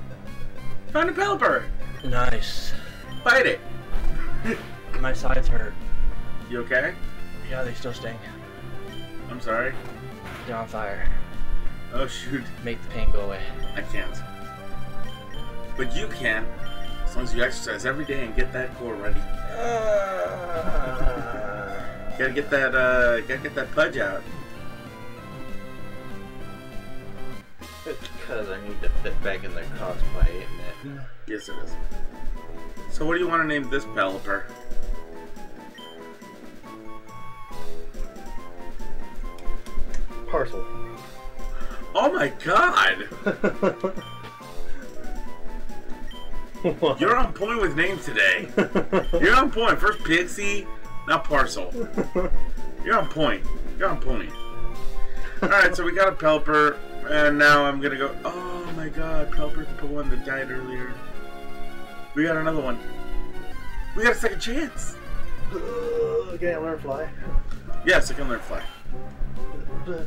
Found a Pelipper! Nice. Fight it! My sides hurt. You okay? Yeah, they still sting. I'm sorry. They're on fire. Oh shoot. Make the pain go away. I can't. But you can, as long as you exercise every day and get that core ready. Gotta get that pudge out. It's because I need to fit back in their cosplay, isn't it? Yes, it is. So what do you want to name this Pelipper? Parcel. Oh my god! You're on point with names today. You're on point. First Pixie, now Parcel. You're on point. You're on point. Alright, so we got a Pelipper, and now I'm gonna go. Oh my god, Pelipper's the one that died earlier. We got another one. We got a second chance. Can I learn fly? Yes, I can learn fly. But.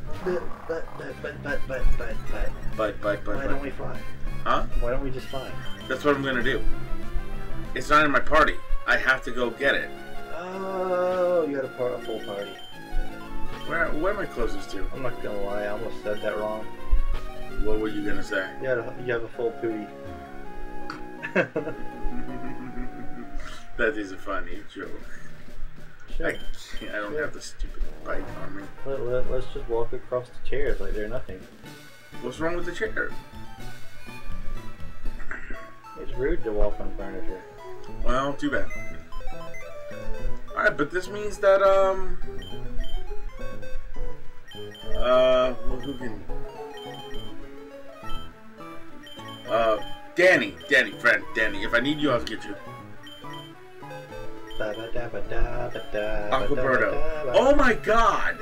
But. Why don't we fly? Huh? Why don't we just fly? That's what I'm gonna do. It's not in my party. I have to go get it. Oh, you got a full party. Where am I closest to? I'm not gonna lie, I almost said that wrong. What were you gonna say? You have a full pooty. That is a funny joke. Sure. I don't have the stupid bike on me. Let's just walk across the chairs like they're nothing. What's wrong with the chair? It's rude to walk on furniture. Well, too bad. Alright, but this means that, well, who can... Danny, friend, Danny. If I need you, I'll get you. Aquaberto. Oh my god!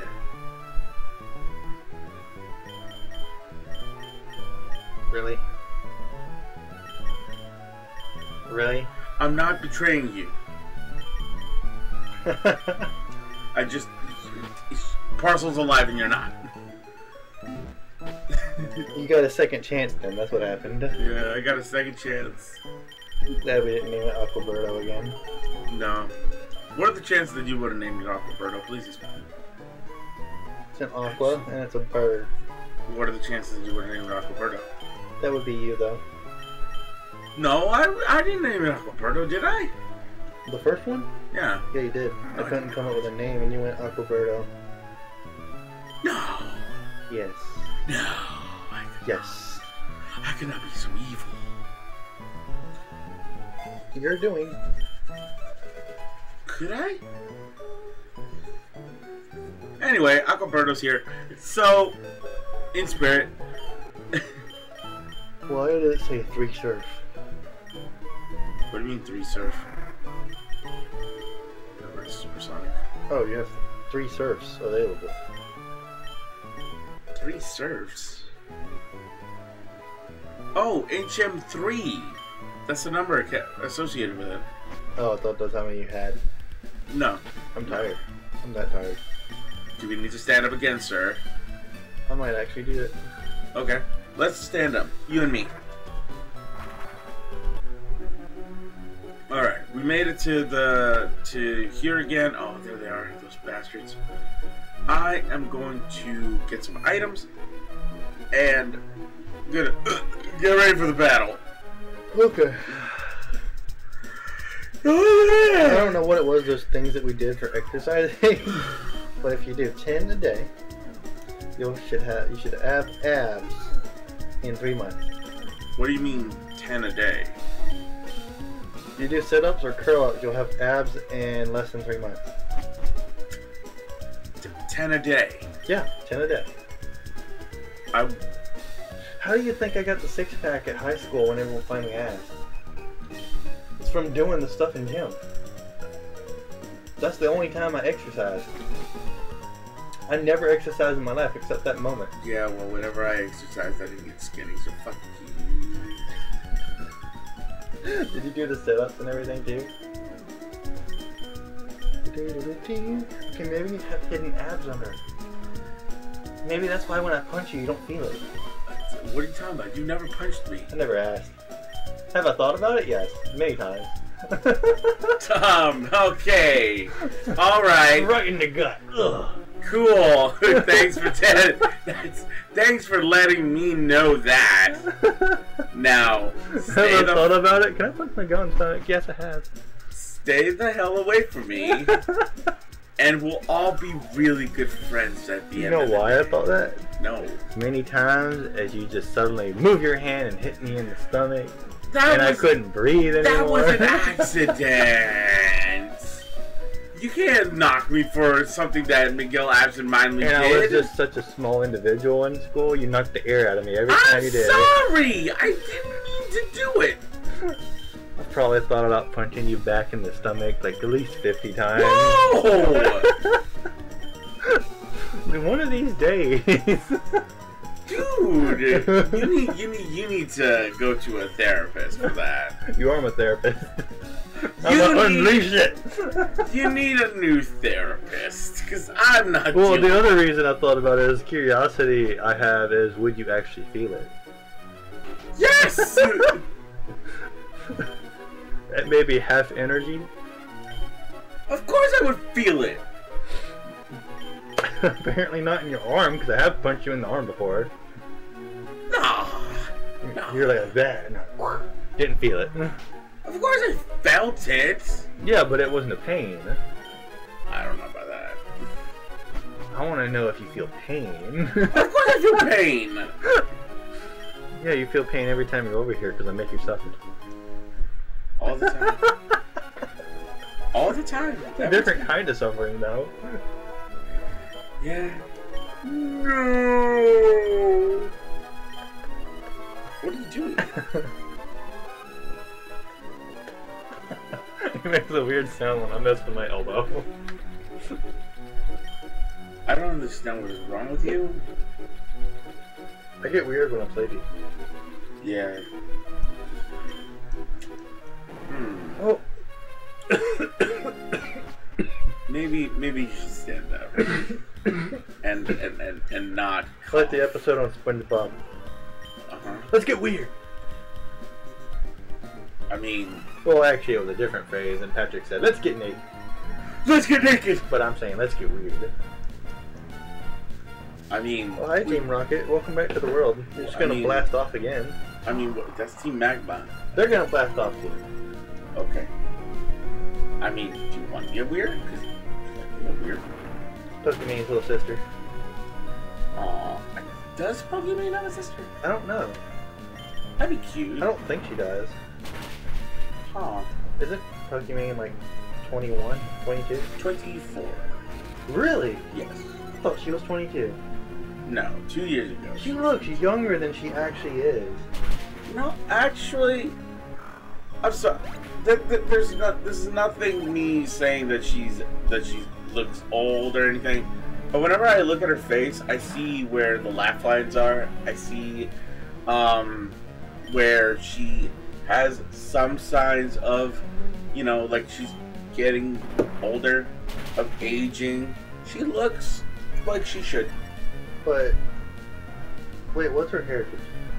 Really? Really? I'm not betraying you. I just... Parcel's alive and you're not. You got a second chance then, that's what happened. Yeah, I got a second chance. Glad we didn't name it Aquaberto again. No. What are the chances that you would have named it Aquaberto? Please explain. It's an aqua, and it's a bird. What are the chances that you would have named it Aquaberto? That would be you, though. No, I didn't name it Aquaberto, did I? The first one? Yeah. Yeah, you did. I couldn't come up with a name, and you went Aquaberto. No. Yes. No. Yes. I cannot be so evil. You're doing. Could I? Anyway, Aquaberto's here. So, in spirit. Why did it say 3 surf? What do you mean 3 surf? Where's Supersonic? Oh, you have 3 surfs available. 3 surfs? Oh, HM3! That's the number associated with it. Oh, I thought that's how many you had. No. I'm tired. I'm that tired. Do we need to stand up again, sir? I might actually do it. Okay. Let's stand up. You and me. Alright, we made it to here again. Oh, there they are, those bastards. I am going to get some items and gonna get ready for the battle. Okay. I don't know what it was, those things that we did for exercising, but if you do 10 a day, you should have abs in 3 months. What do you mean 10 a day? If you do sit-ups or curl-ups, you'll have abs in less than 3 months. 10 a day? Yeah, 10 a day. How do you think I got the 6-pack at high school when everyone finally asked? It's from doing the stuff in gym. That's the only time I exercised. I never exercised in my life except that moment. Yeah, well, whenever I exercised, I didn't get skinny, so fuck you. Did you do the sit-ups and everything too? Okay, maybe you have hidden abs under. Maybe that's why when I punch you, you don't feel it. What are you talking about? You never punched me. I never asked. Have I thought about it? Yes, many times. Okay. Alright. Right in the gut. Ugh. Cool. Thanks for letting me know that. Now, Have I thought about it? Can I punch my gun stomach? Yes, I have. stay the hell away from me. And we'll all be really good friends at the You end know of the why day. I thought that? No. Many times as you just suddenly move your hand and hit me in the stomach, That and I was, couldn't breathe anymore. that was an accident. You can't knock me for something that Miguel absentmindedly And did. I was just such a small individual in school. You knocked the air out of me every time I'm you did. sorry. I didn't mean to do it. I probably thought about punching you back in the stomach like at least 50 times. Whoa! One of these days. Dude, you need to go to a therapist for that. You are my therapist. I'm gonna unleash it. You need a new therapist, because I'm not. Well, dealing- the other reason I thought about it is curiosity I have is would you actually feel it? Yes. It may be half energy. Of course, I would feel it. Apparently not in your arm because I have punched you in the arm before. No. You're like that. And I didn't feel it. Of course, I felt it. Yeah, but it wasn't a pain. I don't know about that. I want to know if you feel pain. Of course, I feel pain. Yeah, you feel pain every time you're over here because I make you suffer. All the time. All the time. It's a different kind of suffering, though. Yeah. No. What are you doing? It makes a weird sound when I mess with my elbow. I don't understand what is wrong with you. I get weird when I'm sleepy. Yeah. Oh. Maybe you should stand up and not. Like the episode on SpongeBob. Let's get weird. I mean, Well, actually, it was a different phrase, and Patrick said, "Let's get naked." let's get naked. But I'm saying, "Let's get weird." I mean, Well, hi, Team Rocket. Welcome back to the world. You're just gonna blast off again. I mean, that's Team Magma. They're gonna blast off too. Okay. I mean, do you want to get weird? Because you know, weird. Pokemon's little sister. Aw. Does Pokemon have a sister? I don't know. That'd be cute. I don't think she does. Aw. Isn't Pokemon like 21, 22? 24. Really? Yes. I thought she was 22. No, 2 years ago. She looks younger than she actually is. No, actually, I'm sorry. This is nothing me saying that she looks old or anything. But whenever I look at her face, I see where the laugh lines are. I see where she has some signs of, like she's getting older, of aging. She looks like she should. But wait, what's her heritage?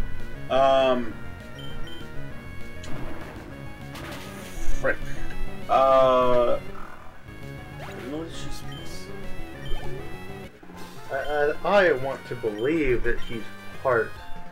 Frick. What is she supposed I want to believe that she's part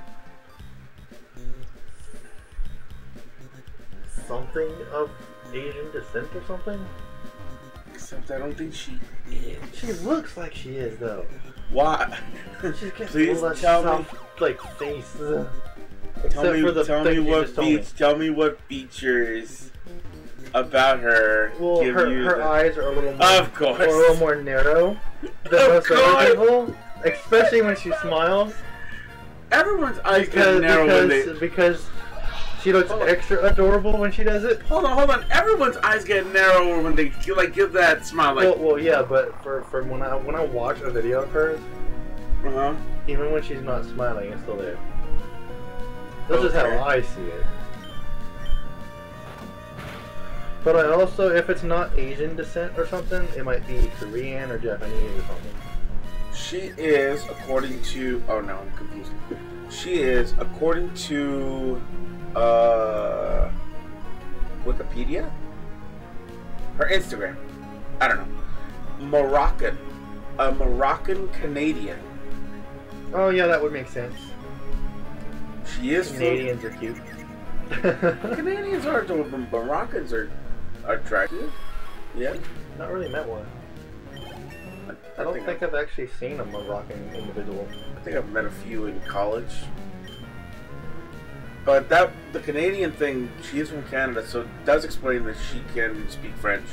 something of Asian descent or something. Except I don't think she is. She looks like she is though. Why? She's got Please all that tell me. soft, like face. Tell Except me, for the tell thing me you what just told me. tell me what features about her Well, give you her the- eyes are a little more, Of course. a little more narrow than Of most other course. people, especially when she smiles. Everyone's eyes get narrow when they. Because she looks Hold on. extra adorable when she does it. Hold on. Everyone's eyes get narrower when they give that smile. Like, Well, yeah, but for when I watch a video of hers, even when she's not smiling, it's still there. That's just Okay. how I see it. But I also, if it's not Asian descent or something, it might be Korean or Japanese or something. She is, according to. Oh no, I'm confused. She is, according to Wikipedia? Her Instagram. I don't know. Moroccan. A Moroccan Canadian. Oh yeah, that would make sense. She is Canadians are cute. Canadians are adorable, but Moroccans are attractive. Yeah. Not really met one. I don't think I've actually seen a Moroccan individual. I think I've met a few in college. But the Canadian thing, she is from Canada, so it does explain that she can speak French.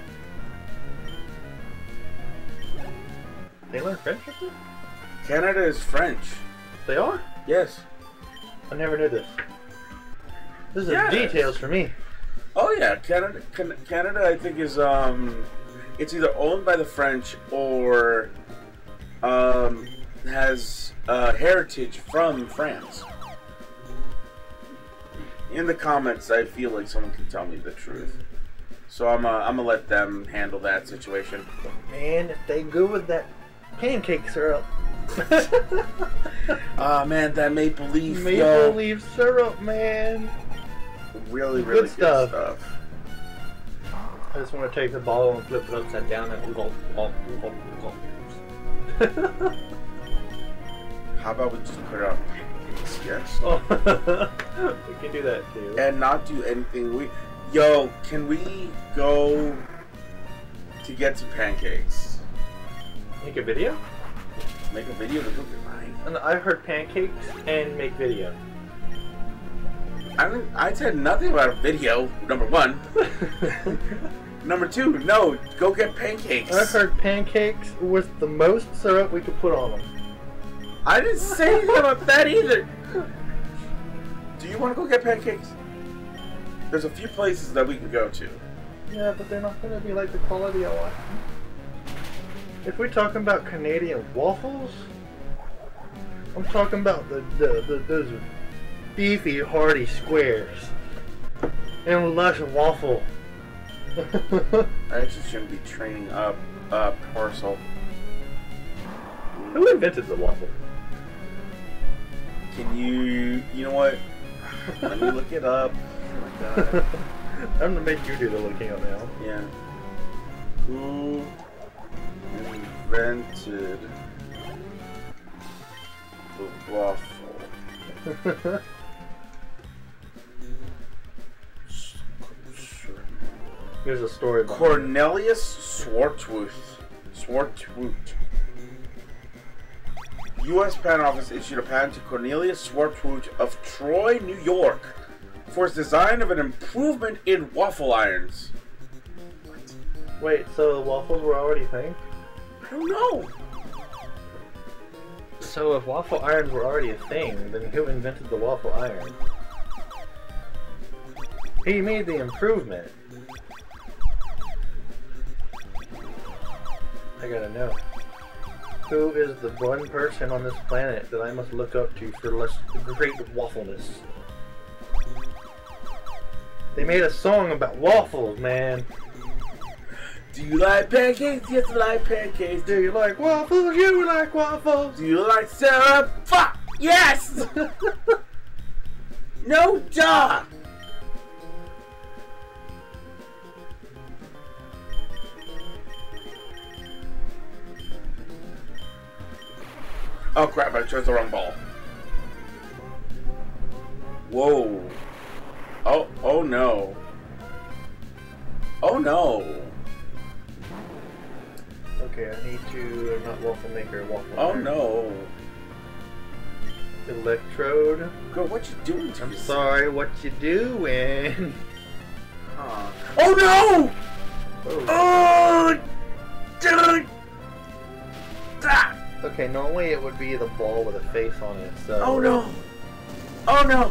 They learn French up there? Canada is French. They are? Yes. I never knew this. This is Yes. details for me. Oh yeah, Canada I think is it's either owned by the French or has heritage from France. In the comments, I feel like someone can tell me the truth, so I'm gonna let them handle that situation. Man, if they go with that pancake syrup. Man, that maple leaf, Maple leaf syrup, man. really Good stuff. I just want to take the ball and flip it upside down and gulp, gulp, gulp, gulp. How about we just put it on pancakes? Yes. Oh, we can do that too. And not do anything. Can we go to get some pancakes? Make a video? Make a video to go get mine. And I've heard pancakes and make video. I said nothing about a video, number one. Number two, no, go get pancakes. I've heard pancakes with the most syrup we could put on them. I didn't say anything about that either. Do you want to go get pancakes? There's a few places that we can go to. Yeah, but they're not going to be like the quality I want. If we're talking about Canadian waffles, I'm talking about those beefy, hearty squares and lush waffle. I actually shouldn't be training up a parcel. Who invented the waffle? Can you know what? Let me look it up. Oh my God. I'm gonna make you do the looking up now. Yeah. Who invented the waffle? Here's a story about Cornelius Swartwout. U.S. Patent Office issued a patent to Cornelius Swartwout of Troy, New York, for his design of an improvement in waffle irons. Wait, so waffles were already a thing? I don't know. So if waffle irons were already a thing, then who invented the waffle iron? He made the improvement. I gotta know. Who is the one person on this planet that I must look up to for great waffleness? They made a song about waffles, man. Do you like pancakes? Yes, I like pancakes. Do you like waffles? You like waffles? Do you like syrup? Fuck! Yes! No, duh! Oh crap, I chose the wrong ball. Whoa. Oh no. Oh no. Okay, I need to not waffle maker, waffle. Oh iron. no. Electrode. Girl, what you doing to I'm me? sorry, what you doing? Oh no! Oh. Oh! Dude! Ah! Okay, normally it would be the ball with a face on it, so... Oh no! Oh no!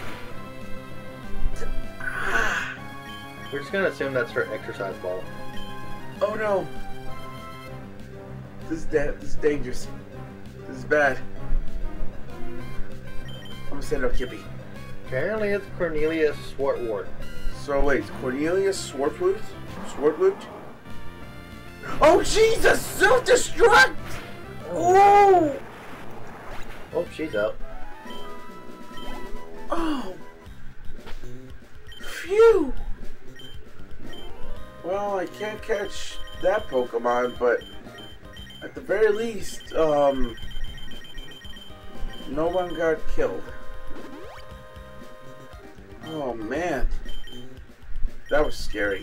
Ah! We're just gonna assume that's her exercise ball. Oh no! This is dangerous. This is bad. I'm gonna set it up, Kippy. Apparently it's Cornelius Swartwout. So wait, Cornelius Swartwout? Swartwout? Oh Jesus! Self-destruct! Oh! Oh, she's out. Oh! Phew! Well, I can't catch that Pokemon, but at the very least, no one got killed. Oh man, that was scary.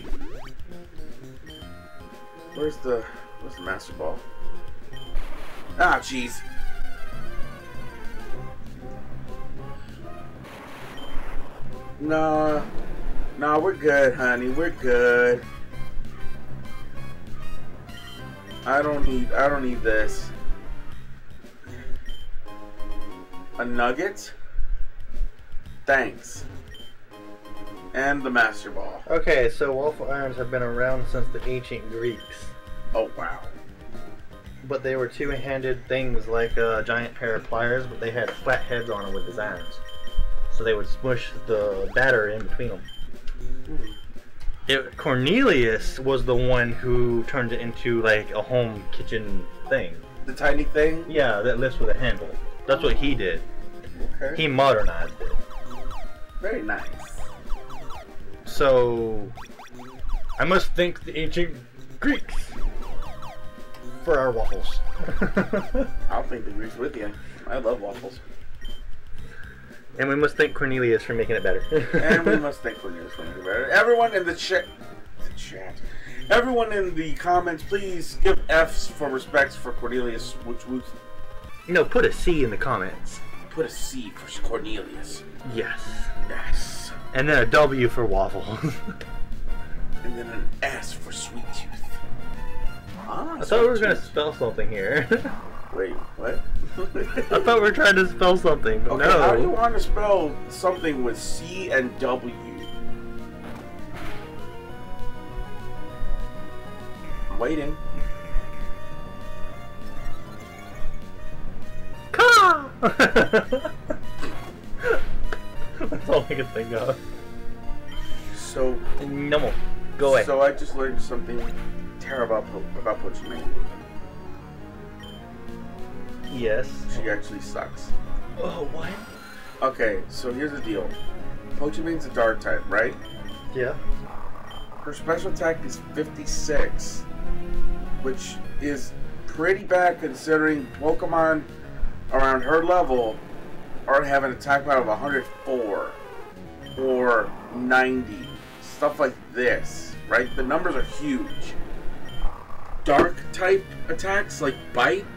Where's the Master Ball? Ah, jeez. Nah, we're good, honey. We're good. I don't need this. A nugget? Thanks. And the Master Ball. Okay, so waffle irons have been around since the ancient Greeks. Oh wow. But they were two-handed things like a giant pair of pliers, but they had flat heads on them with designs. So they would smush the batter in between them. Cornelius was the one who turned it into like a home kitchen thing. The tiny thing? Yeah, that lifts with a handle. That's what he did. Okay. He modernized it. Very nice. So, I must thank the ancient Greeks for our waffles. I'll thank the Greeks with you. I love waffles. And we must thank Cornelius for making it better. And we must thank Cornelius for making it better. Everyone in the chat. Everyone in the comments, please give F's for respects for Cornelius. No, put a C in the comments. Put a C for Cornelius. Yes. Yes. And then a W for waffles. And then an S for Sweet Tooth. Ah, I thought we were going to spell something here. Wait, what? I thought we were trying to spell something, but okay, no. how do you want to spell something with C and W? I'm waiting. Ka! That's all I can think of. So, No more. Go away. So I just learned something terrible about Pokemon. Yes. She actually sucks. Oh, what? Okay, so here's the deal. Pokemon's a dark type, right? Yeah. Her special attack is 56, which is pretty bad considering Pokemon around her level are having an attack power of 104 or 90. Stuff like this, right? The numbers are huge. Dark type attacks like Bite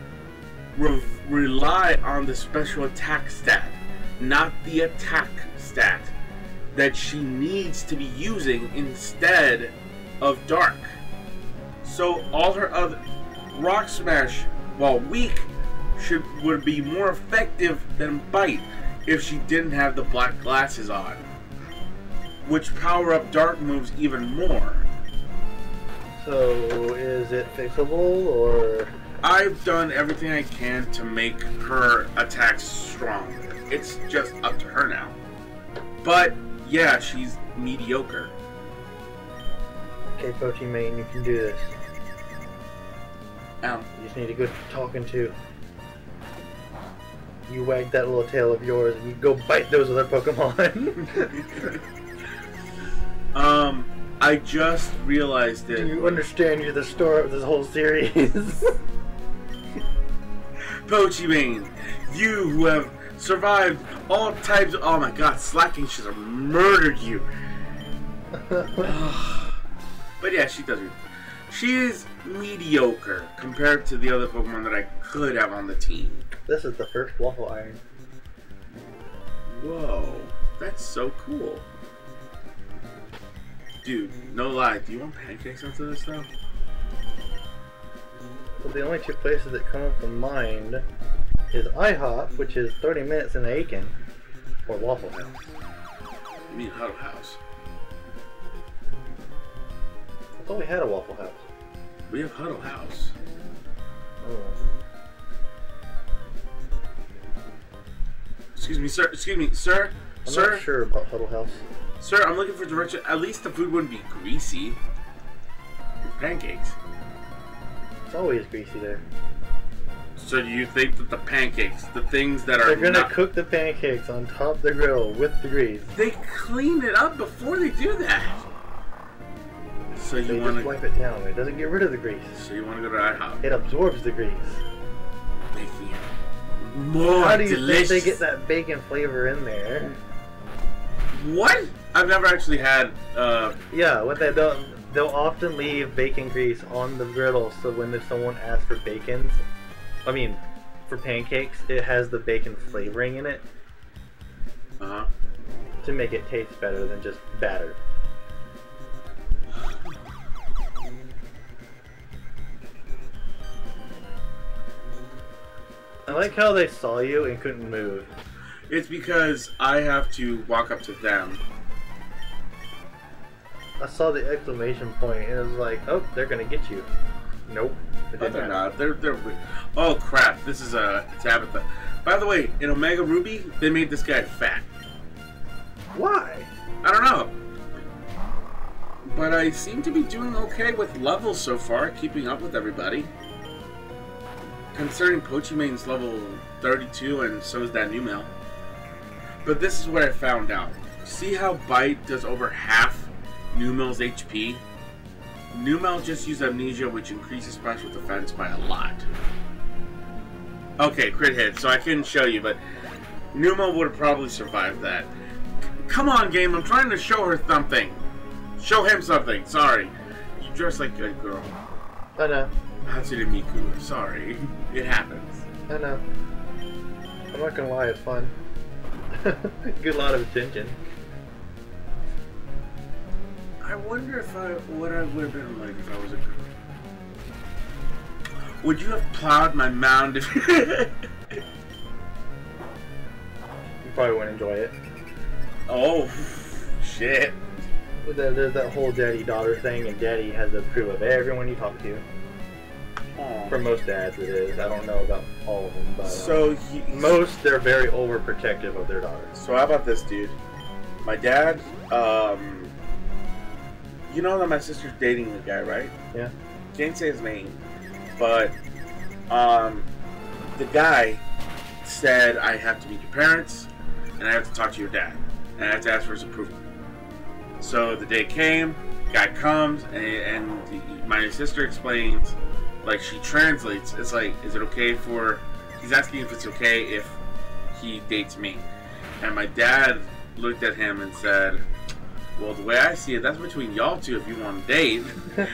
rely on the special attack stat, not the attack stat that she needs to be using instead of Dark. So all her other Rock Smash, while weak, would be more effective than Bite if she didn't have the black glasses on, which power up Dark moves even more. So, is it fixable, or...? I've done everything I can to make her attacks stronger. It's just up to her now. But, yeah, she's mediocre. Okay, Pokemon, you can do this. Ow. You just need a good talking to. You wag that little tail of yours and you go bite those other Pokemon. I just realized it. Do you understand you're the star of this whole series? Pokemon, you who have survived all types of... Oh my god, Slacking should have murdered you. But yeah, she doesn't. She is mediocre compared to the other Pokemon that I could have on the team. This is the first Waffle Iron. Whoa, that's so cool. Dude, no lie, do you want pancakes after this stuff? Well, the only two places that come up to mind is IHOP, which is 30 minutes in Aiken, or Waffle House. You mean Huddle House? I thought we had a Waffle House. We have Huddle House. Oh. Excuse me, sir. Excuse me, sir. I'm Sir. not sure about Huddle House. Sir, I'm looking for direction. At least the food wouldn't be greasy. Pancakes. It's always greasy there. So do you think that the pancakes, the things that are They're gonna not, cook the pancakes on top of the grill with the grease. they clean it up before they do that. So They you just want wipe to? it down. It doesn't get rid of the grease. So you want to go to IHOP, It absorbs the grease. making it more How do you delicious. think they get that bacon flavor in there? What? I've never actually had. Yeah, what they'll often leave bacon grease on the griddle, so when someone asks for for pancakes, it has the bacon flavoring in it to make it taste better than just batter. I like how they saw you and couldn't move. It's because I have to walk up to them. I saw the exclamation point and it was like, oh, they're gonna get you. Nope. It No, didn't they're happen. not. They're. Oh crap! This is it's Tabitha. By the way, in Omega Ruby, they made this guy fat. Why? I don't know. But I seem to be doing okay with levels so far, keeping up with everybody. Concerning Pochimane's level 32, and so is that new mail. But this is what I found out. See how Bite does over half Numel's HP? Numel just used Amnesia, which increases special defense by a lot. Okay, crit hit, so I couldn't show you, but Numel would have probably survived that. Come on, game, I'm trying to show her something. Show him something, sorry. You dress like a girl. I know. Hatsune Miku, sorry. It happens. I know. I'm not gonna lie, it's fun. Get a lot of attention. I wonder if what I would have been like if I was a girl. Would you have plowed my mound if You probably wouldn't enjoy it. Oh, shit. There's that whole daddy-daughter thing, and daddy has to approve of everyone you talk to. Aw. For most dads it is. I don't know about all of them, but So, most, they're very overprotective of their daughters. So how about this, dude? My dad, you know that my sister's dating the guy, right? Yeah. Can't say his name, but the guy said I have to meet your parents and I have to talk to your dad and I have to ask for his approval. So the day came, guy comes, and my sister explains, like she translates. It's like, is it okay for? He's asking if it's okay if he dates me, and my dad looked at him and said, well, the way I see it, that's between y'all two if you want to date.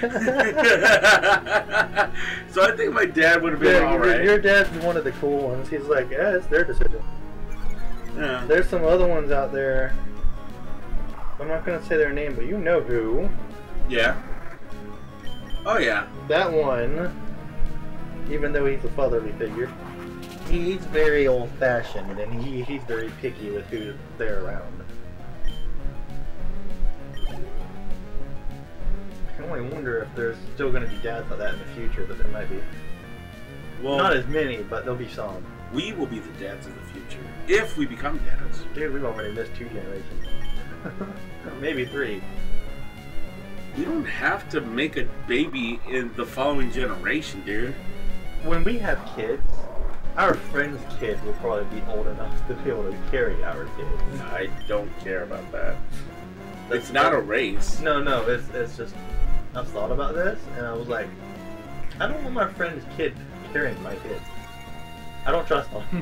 So I think my dad would have been alright. Your dad's one of the cool ones. He's like, yeah, it's their decision. Yeah. There's some other ones out there. I'm not gonna say their name, but you know who. Yeah. Oh yeah. That one, even though he's a fatherly figure, he's very old-fashioned and he's very picky with who they're around. I can only wonder if there's still going to be dads like that in the future, but there might be. Well, Not as many, but there'll be some. we will be the dads of the future if we become dads. Dude, we've already missed 2 generations. Maybe 3. We don't have to make a baby in the following generation, dude. When we have kids, our friends' kids will probably be old enough to be able to carry our kids. I don't care about that. It's not a race. No, it's just, I've thought about this, and I was like, I don't want my friend's kid carrying my kid. I don't trust them.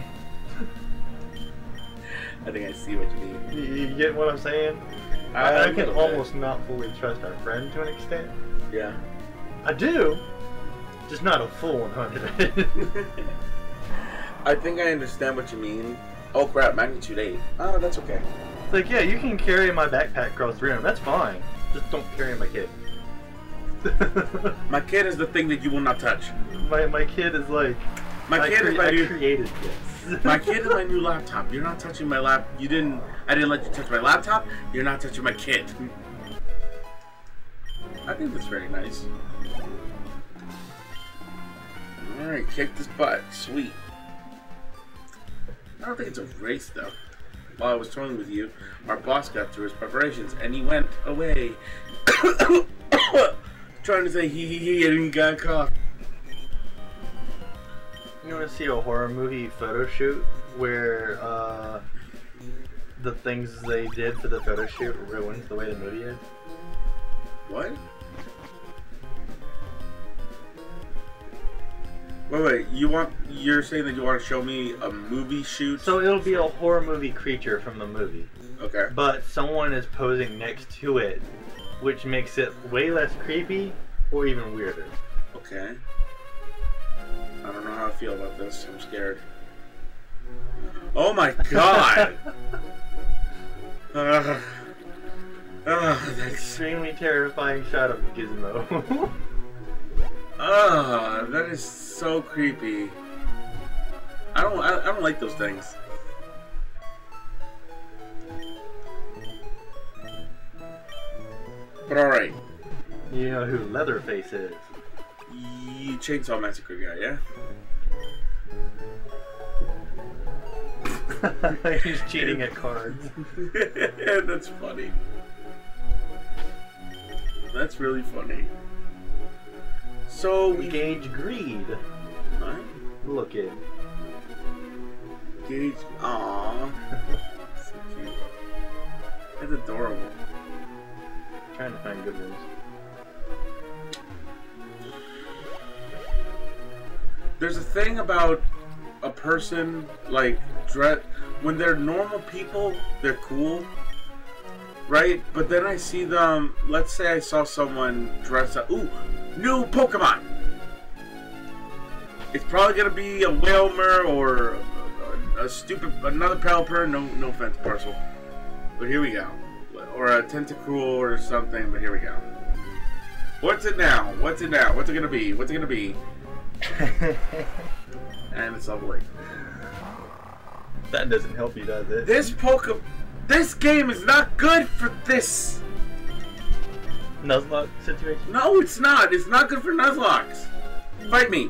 I think I see what you mean. You get what I'm saying? I can almost not fully trust our friend to an extent. Yeah. I do, just not a full 100. I think I understand what you mean. Oh crap, magnitude 8. Oh, that's okay. It's like, yeah, you can carry my backpack across the room. That's fine. Just don't carry my kid. My kid is the thing that you will not touch. My kid is like, My kid is my I new. created this. My kid is my new laptop. You're not touching my lap. I didn't let you touch my laptop. You're not touching my kid. I think that's very nice. Alright, kick this butt. Sweet. I don't think it's a race though. While I was toying with you, our boss got through his preparations and he went away. Trying to say he and he got caught. You want to see a horror movie photo shoot where the things they did for the photo shoot ruins the way the movie is? What? Wait, you're saying that you want to show me a movie shoot? So it'll be a horror movie creature from the movie. Okay. But someone is posing next to it, which makes it way less creepy or even weirder. Okay. I don't know how I feel about this. I'm scared. Oh my god! That's... Extremely terrifying shot of Gizmo. That is so creepy. I don't like those things. But alright. You know who Leatherface is? You Chainsaw Massacre guy, yeah? He's cheating at cards. That's funny. That's really funny. So we Gauge Greed. What? Look it. Gauge. Aww. So cute. That's adorable. Trying to find good ones. There's a thing about a person like when they're normal people, they're cool, right? But then I see them. Let's say I saw someone dress up. Ooh, new Pokemon. It's probably gonna be a Wailmer or another Pelipper. No offense, Parcel. But here we go. Or a Tentacruel or something. But here we go. What's it now? What's it now? What's it gonna be? What's it gonna be? And it's lovely. That doesn't help you, does it? This game is not good for this. Nuzlocke situation? No, it's not. It's not good for Nuzlocks. Fight me.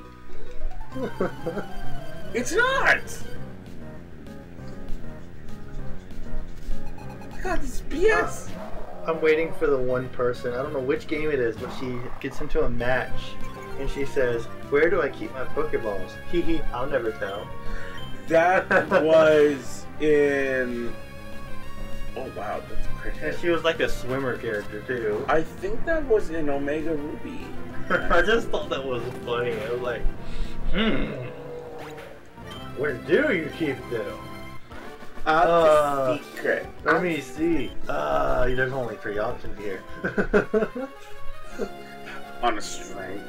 It's not. God, this is BS. I'm waiting for the one person, I don't know which game it is, but she gets into a match and she says, "Where do I keep my Pokeballs?" Hee hee, I'll never tell. That was in... Oh wow, that's And crazy. she was like a swimmer character too. I think that was in Omega Ruby. I just thought that was funny. I was like, where do you keep them? Secret. Let me see. There's only 3 options here. On a string.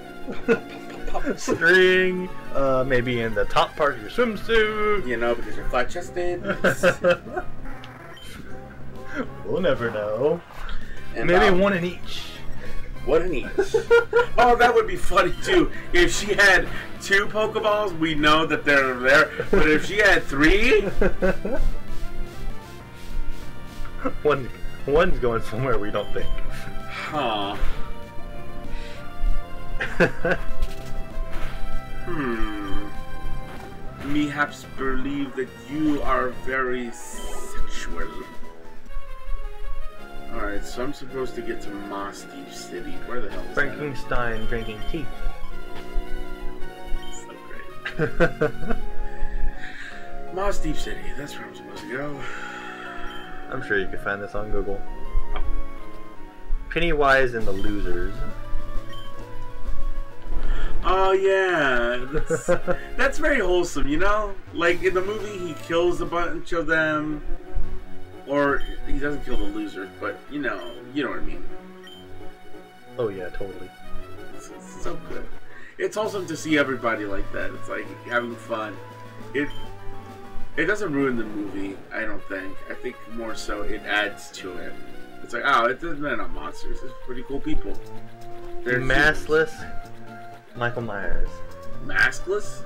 String, maybe in the top part of your swimsuit. You know, because you're flat-chested. We'll never know. And, Maybe one in each. One in each. Oh, that would be funny too. If she had 2 Pokeballs, we know that they're there. But if she had 3, one's going somewhere we don't think. huh? Perhaps believe that you are very sexual. Alright, so I'm supposed to get to Moss Deep City. Where the hell is that? Frankenstein drinking tea. So great. Moss Deep City, that's where I'm supposed to go. I'm sure you could find this on Google. Pennywise and the Losers. Oh yeah, that's very wholesome, you know? Like in the movie he kills a bunch of them. Or he doesn't kill the losers, but you know what I mean. Oh yeah, totally. It's so good. It's awesome to see everybody like that. It's like having fun. It doesn't ruin the movie, I don't think. I think more so it adds to it. It's like, oh, they're not monsters. They're pretty cool people. They're Maskless Michael Myers. Maskless?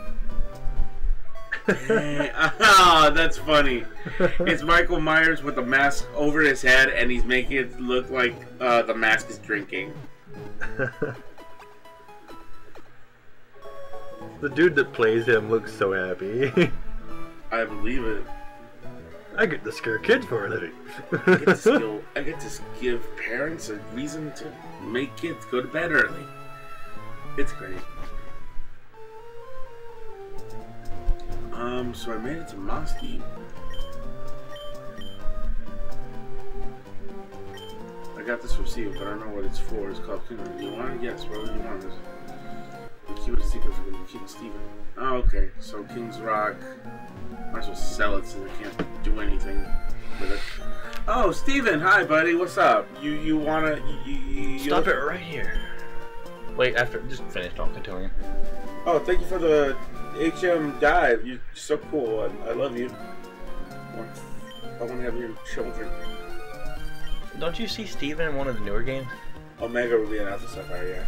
Oh, that's funny. It's Michael Myers with a mask over his head, and he's making it look like the mask is drinking. The dude that plays him looks so happy. I believe it. I get to scare kids for a living. I get to give parents a reason to make kids go to bed early. It's great. So I made it to Mosty. I got this from Steve, but I don't know what it's for. It's called Kingdom. Do you want it? Yes, what do you want? We keep it a secret for King Steven. Oh, okay. So King's Rock. Might as well sell it since I can't do anything with it. Oh, Steven! Hi, buddy. What's up? You wanna... Stop it right here. Wait, after... Just finish talking to him. Oh, thank you for the HM dive. You're so cool. I love you. I want to have your children. Don't you see Steven in one of the newer games? Omega would be an Alpha Sapphire, yeah.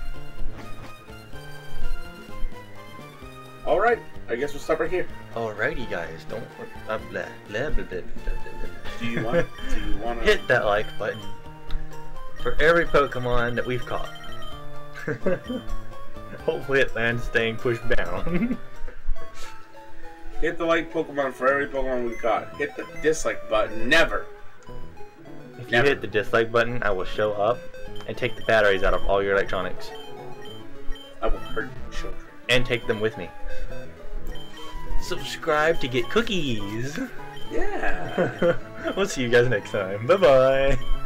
Alright, I guess we'll stop right here. Alrighty, guys. Don't... blah, blah, blah, blah, blah, blah. Do you want to... Hit that like button for every Pokemon that we've caught. Hopefully it lands staying pushed down. Hit the like Pokemon for every Pokemon we caught. Hit the dislike button. Never. If you hit the dislike button, I will show up and take the batteries out of all your electronics. I will hurt children. And take them with me. Subscribe to get cookies. Yeah. We'll see you guys next time. Bye-bye.